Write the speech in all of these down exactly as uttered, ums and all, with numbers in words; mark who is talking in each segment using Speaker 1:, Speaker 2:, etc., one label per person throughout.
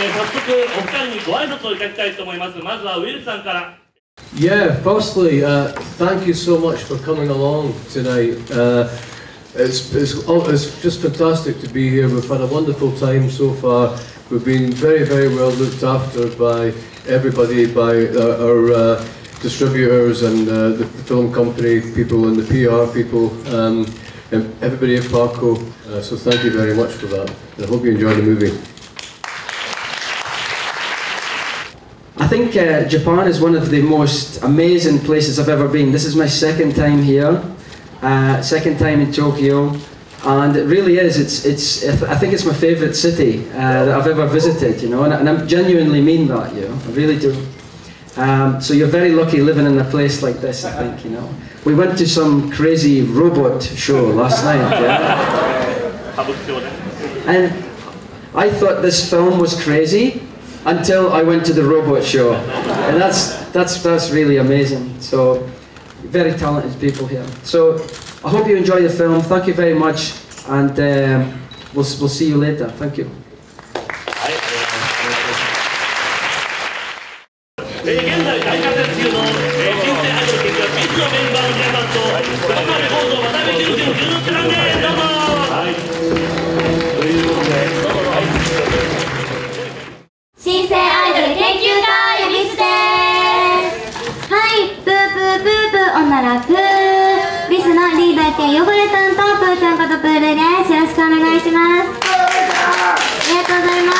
Speaker 1: えー、早速お二人にご挨拶をいただきたいと思います。まずはウィルさんから。
Speaker 2: Yeah, firstly, uh, thank you so much for coming along tonight. Uh, it's, it's, oh, it's just fantastic to be here. We've had a wonderful time so far. We've been very, very well looked after by everybody, by uh, our uh, distributors and uh, the film company people and the P R people, um, and everybody at Parco. Uh, so thank you very much for that. I hope you enjoy the movie.
Speaker 3: I think uh, Japan is one of the most amazing places I've ever been. This is my second time here, uh, second time in Tokyo, and it really is. It's, it's. I think it's my favourite city uh, that I've ever visited. You know, and, and I genuinely mean that. You know, I really do. Um, so you're very lucky living in a place like this. I think. You know, we went to some crazy robot show last night. Yeah? And I thought this film was crazy until I went to the robot show, and that's that's that's really amazing. So, very talented people here. So, I hope you enjoy the film. Thank you very much, and um, we'll we'll see you later. Thank you.
Speaker 1: えー、現在大活躍中の、えー、新生アイドル研究ビスのメンバーの皆さんと頑張るコード渡辺淳君淳之介さんです。どうぞ。はい。ということで、どうぞ。はい。
Speaker 4: 新生アイドル研究家ビスです。はい、プープープープー女らプービスのリーダー兼汚れ担当プーちゃんことプールです。よろしくお願いします。ありがとうございます。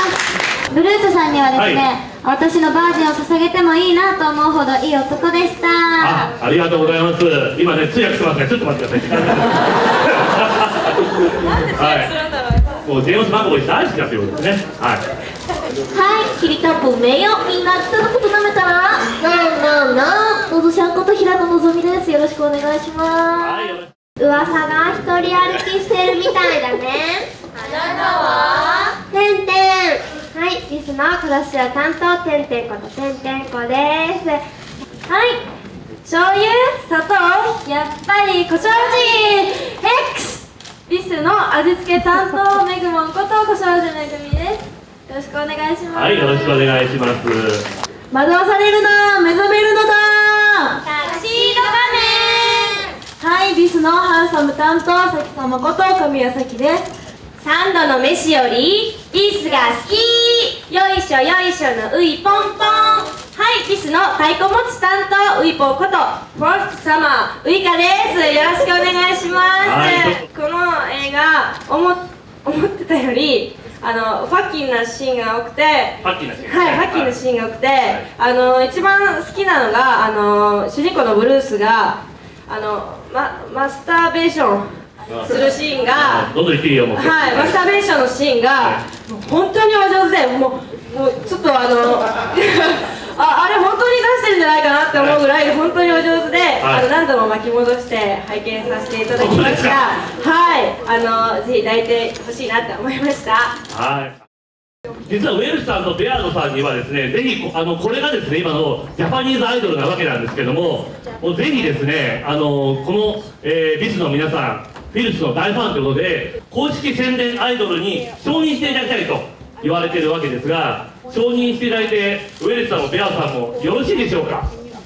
Speaker 4: ブルースさんにはですね、はい、私のバージンを捧げてもいいなと思うほどいい男でした。
Speaker 1: あ、ありがとうございます。今ね、通訳してますね。ちょっと待ってください。
Speaker 4: なんで通訳するんだろう。
Speaker 1: もうジェームス・マコボイ大好きだということですね。はい。
Speaker 4: はい、きりたんぽめよ。みんな人のこと舐めたらなんなんなん。のぞちゃんこと平野のぞみです。よろしくお願いします。はい、噂が一人歩きしてるみたいだね。あなたはてんてん。はい、ビスの殺し屋担当てんてんことてんてんこです。はい、醤油、砂糖、やっぱり胡椒味 X。ビスの味付け担当めぐもんこと胡椒味めぐみです。よろしくお願いします。
Speaker 1: はい、よろしくお願いします。
Speaker 4: 惑わされるな、目覚めるのだ。タキシード仮面。はい、ビスのハンサム担当さきたまこと神谷咲です。三度の飯よりビスが好き。よいしょよいしょのういぽんぽん。はい、ビスの太鼓持ち担当ういぽんことフォースサマーウイカです。よろしくお願いします。はい、この映画思思ってたよりあのファッキーなシーンが多くて、
Speaker 1: ファッキーなシーン、
Speaker 4: はい、ファッキーなシーンが多くて、はい、あの一番好きなのがあの主人公のブルースがあのママスターベーションするシーンが、
Speaker 1: どんどん言っていいよもう。
Speaker 4: はい、マスターベーションのシーンがもう本当にお上手で、もうもうちょっとあのああれ本当に出してるんじゃないかなって思うぐらい本当にお上手で、はい、あの何度も巻き戻して拝見させていただきました。はい、あのぜひ抱いてほしいなって思いました。
Speaker 1: はい。実はウェルスさんとベアードさんにはですね、ぜひあのこれがですね今のジャパニーズアイドルなわけなんですけども、もうぜひですねあのこの、えー、ビスの皆さんフィルスの大ファンということで公式宣伝アイドルに承認していただきたいと言われているわけですが、承認していただいてウェルスさんもベアードさんもよろしいでしょうか。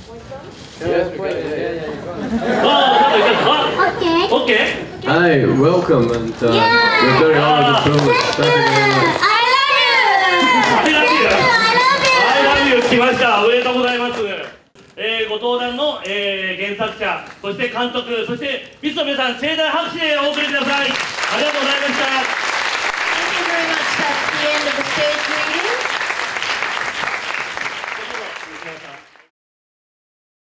Speaker 4: あ、オッケー。
Speaker 2: Hi, welcome, and uh, we're very honored and privileged. Thank you very much.
Speaker 1: I love you. I love you. 来ました。おめでとうございます。えー、ご登壇の、えー、原作者、そして監督、そしてビスの皆さん盛大拍手でお送りください。